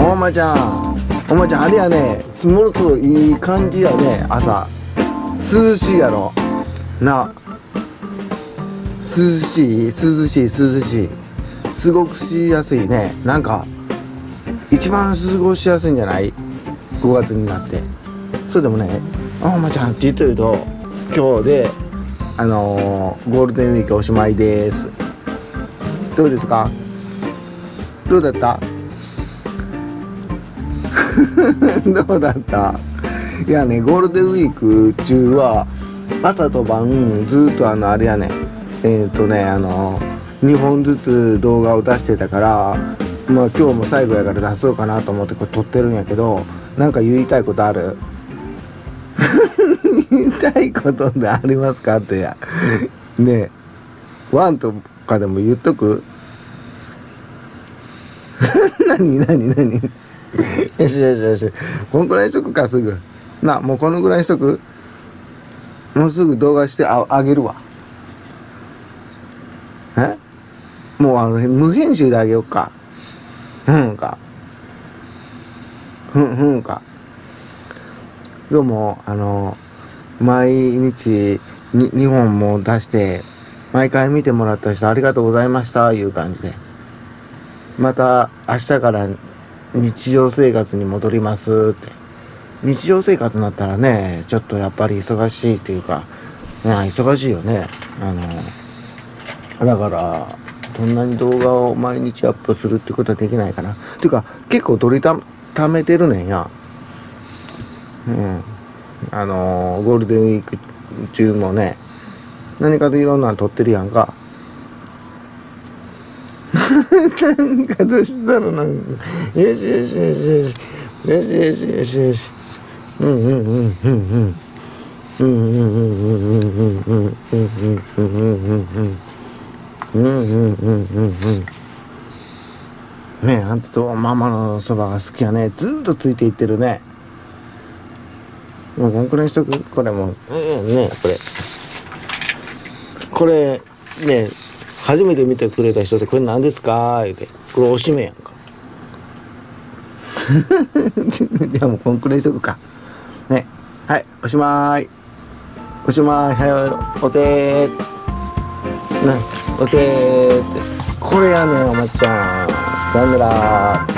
お前ちゃん、お前ちゃん、あれやね、ものすごいいい感じやね。朝涼しいやろな。涼しい涼しい涼しい、すごくしやすいね。なんか一番過ごしやすいんじゃない？ 5 月になって。それでもね、お前ちゃん、実を言うと今日でゴールデンウィークおしまいです。どうですか？どうだったどうだった？いやね、ゴールデンウィーク中は朝と晩ずっとあれやね、2本ずつ動画を出してたから、まあ今日も最後やから出そうかなと思ってこれ撮ってるんやけど、なんか言いたいことある？言いたいことってありますかってやねえ、ワンとかでも言っとく？何よしよしよし、こんくらいにしとくか。すぐな、もうこのぐらいにしとく。もうすぐ動画してあげるわ。もう無編集であげようか。かどうも毎日に2本も出して毎回見てもらった人ありがとうございましたいう感じで、また明日から日常生活に戻りますって。日常生活になったらね、ちょっとやっぱり忙しいっていうか、忙しいよね。だからそんなに動画を毎日アップするってことはできないかな。っていうか結構撮りためてるねんや。ゴールデンウィーク中もね、何かといろんなの撮ってるやんか。なんかどうしたの？なんかよしよしよしよしよしよしよしよし、ねえ、あんたとママのそばが好きやね。ずーっとついていってるね。もうこんくらいにしとく。これもね、これね、初めて見てくれた人でこれ何ですか言うて、これおしめやんか。じゃあもうこんくらいにしとくかね。はい、おしまい。おしまい。はい、おてーおてーって、これやねん、おまちゃん。さよなら。